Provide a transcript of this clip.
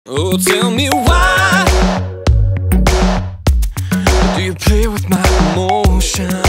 Oh, tell me why do you play with my emotions?